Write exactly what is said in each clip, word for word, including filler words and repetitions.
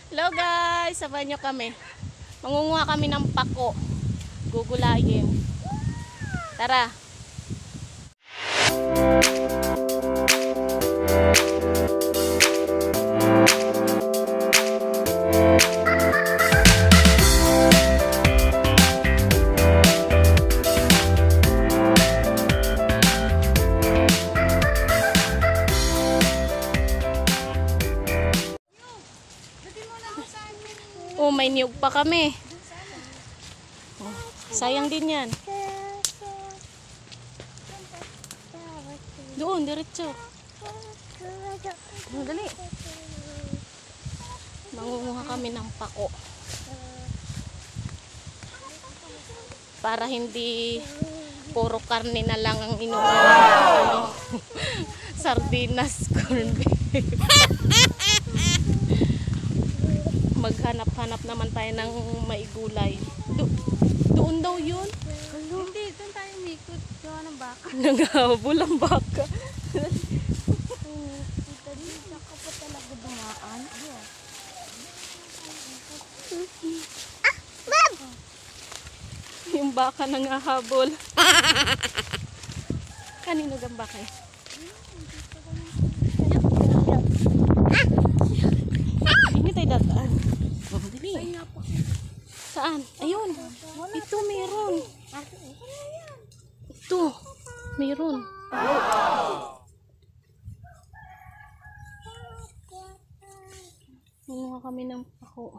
Hello guys, sabayan nyo kami. Mangunguha kami ng pako. Gugulayin. Tara. Oh, may niyog pa kami. Oh, sayang din yan. Doon, diretso. Oh, dali. Mangunguha kami ng pako. Para hindi puro karne na lang ang inuman. Ano? Sardinas, corned beef. Maghanap-hanap naman tayo ng maigulay. Do doon daw yun? Hello. Hindi, doon tayo mikot. Gawa ng baka. Nanghabol ang baka. Kita din, saka pa talaga dumaan. Ah, Bob! Yung baka nangahabol. Kanino gang baka eh? Hindi tayo dataan. Oh, dali. Saan? Ayun. Ito meron. Ito. Meron. Munga kami ng pako.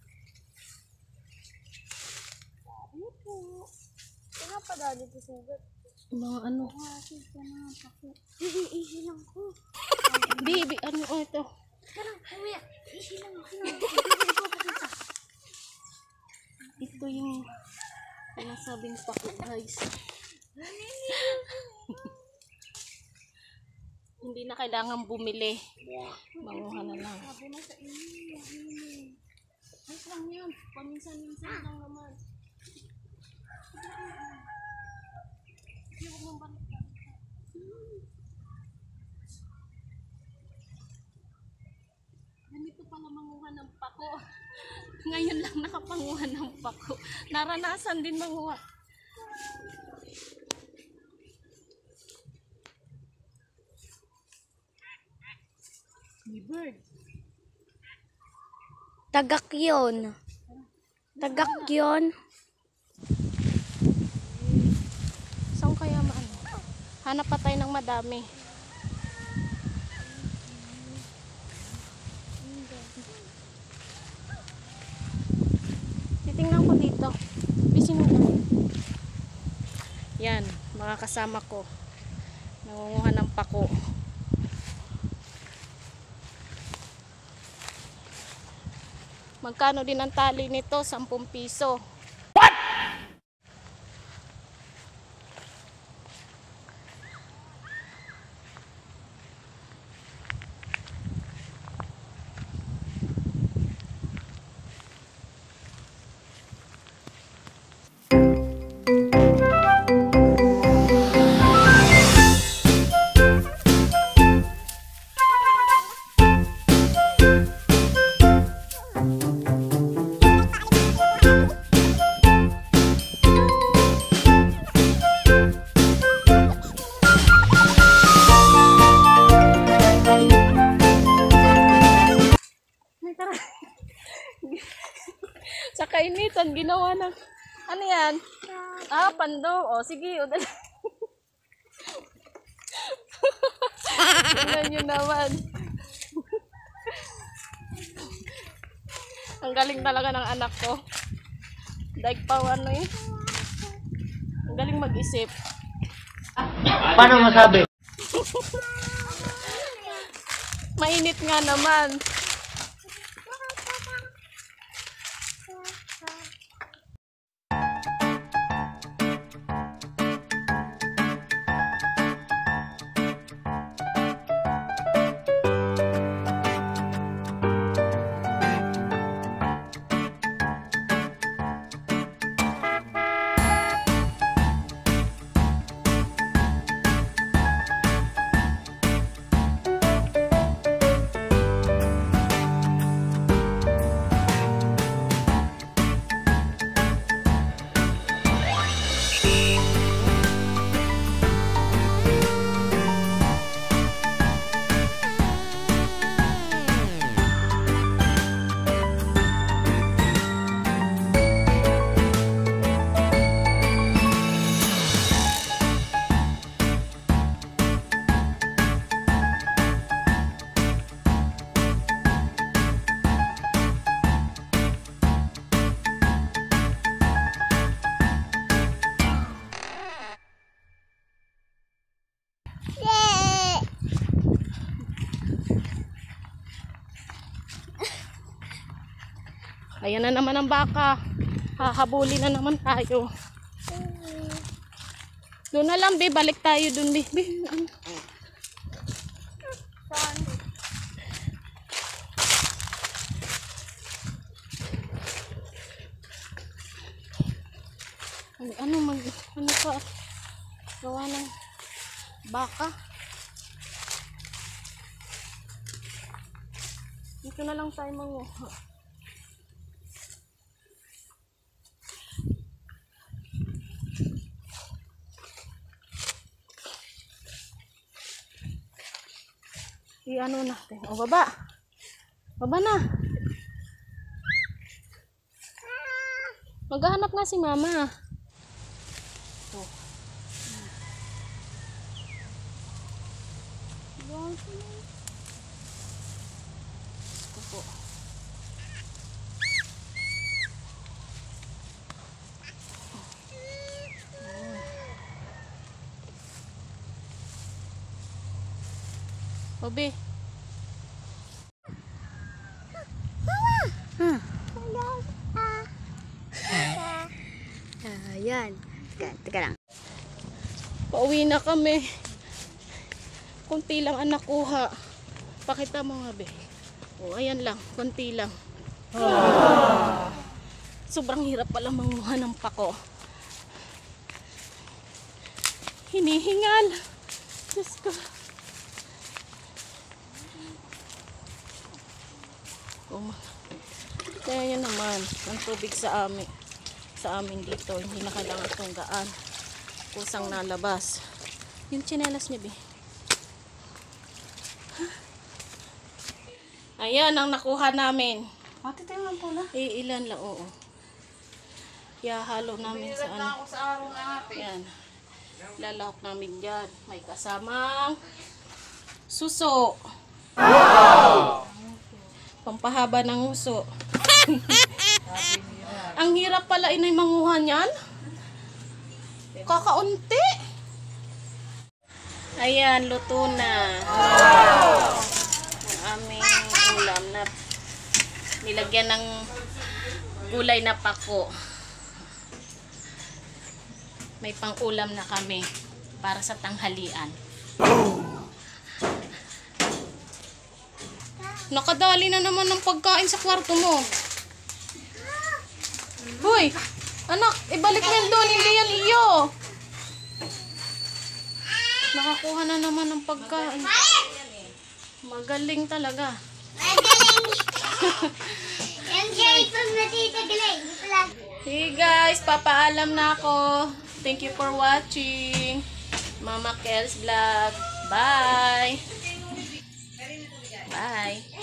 Kaya pa dali ko sugat. Mga ano. Bibi, easy lang ko. Bibi, ano oh, ito? Parang, kuya, easy lang ako. Ito yung pinasabing pako guys. Hindi na kailangan bumili. Manguha na lang. Sabi na sa inyo. Ay, lang yan. Paminsan-minsan lang naman. Ganito pala manguha ng pako. Ngayon lang nakapanguha ng pako. Naranasan din manguha. May bird. Tagak yun. Tagak yun. Saan kaya maano? Hanap pa tayo ng madami. Titingnan ko dito. Bisin mo na. Yan, mga kasama ko. Nangunguha ng pako. Magkano din ang tali nito? sampung piso. Sa kainitan, ginawa ng ano yan? Ah, pando. O, sige. O, dali. Tingnan nyo naman. Ang galing talaga ng anak ko. Daig pa ano eh. Ang galing mag-isip. Paano masabi? Mainit nga naman. Ayan na naman ang baka. Hahabulin na naman tayo. Doon na lang, be. Balik tayo doon, be. Be, ano? Saan? Ano, ano, mag, ano pa? Gawa ng baka. Dito na lang tayo manguha. I-ano natin. O, baba. Baba na. Maghahanap nga si mama. Oh. Ito po. Obe. Hmm. Ayan. Teka, teka lang. Pauwi na kami. Kunti lang ang nakuha. Pakita mo nga, be. O, ayan lang. Kunti lang. Oh. Sobrang hirap pala manguha ng pako. Hinihingal. Diyos ko. Oh, kaya yan naman. Ang tubig sa amin. Sa amin dito. Hindi na kailangan itong gaan. Kusang nalabas. Yung tsinelas niya, be. Ayan ang nakuha namin. Ate, tayo lang pala. Eh, ilan lang, oo. Kaya halo namin sa ano. Ako sa araw na ate. Yan. Lalahok namin dyan. May kasamang suso. Wow! Pampahaba ng uso. Ang hirap pala inay manguha niyan. Kakaunti. Ayan, luto na. Wow! Ang aming ulam na nilagyan ng gulay na pako. May pang-ulam na kami para sa tanghalian. Nakadali na naman ng pagkain sa kwarto mo. Hoy, anak, ibalik mo yan doon, hindi yan iyo. Nakakuha na naman ng pagkain. Magaling talaga. Hey guys, papaalam na ako. Thank you for watching Mama Kel's vlog. Bye. Bye.